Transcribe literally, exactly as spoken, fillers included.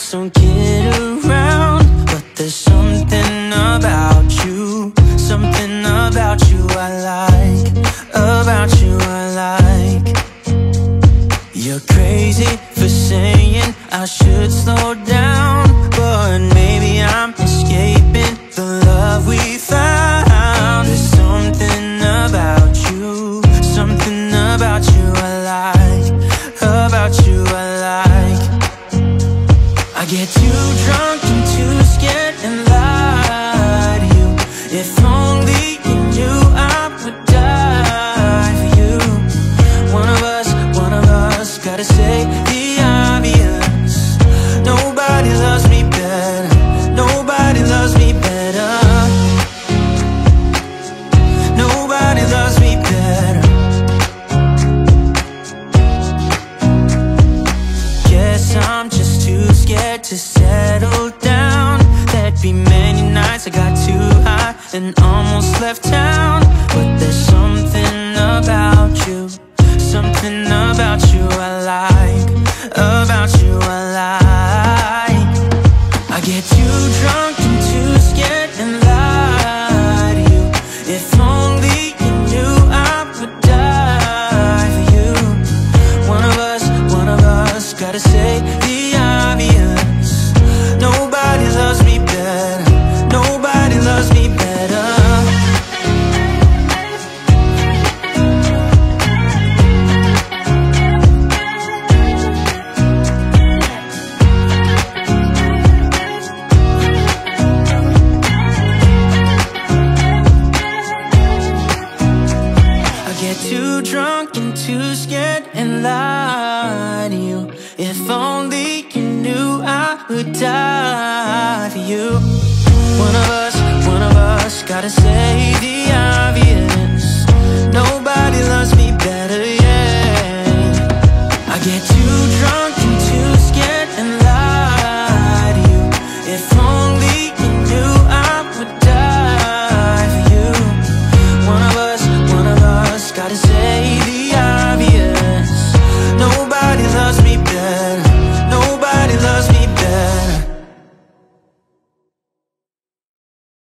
just don't get around. But there's something about you, something about you I like, about you I like. You're crazy for saying I should slow down, but maybe I'm escaping the love we found. There's something about you, something about you I like, about you I like. I get too drunk and too scared and lie to you. If only you knew I would die for you. One of us, one of us, gotta say the obvious. Nobody loves me better, nobody loves me better, nobody loves me better. Guess I'm just too scared to settle down. There'd be many nights I got too high and almost left town. But there's something about you, something about you I like, about you I like. I get too drunk and too scared and lie to you. If only you knew I would die for you. One of us, one of us, gotta say the obvious. Nobody loves me better, nobody loves me better. I get too drunk and too scared and lie to you. If only you knew I would die for you. One of us, one of us, gotta say the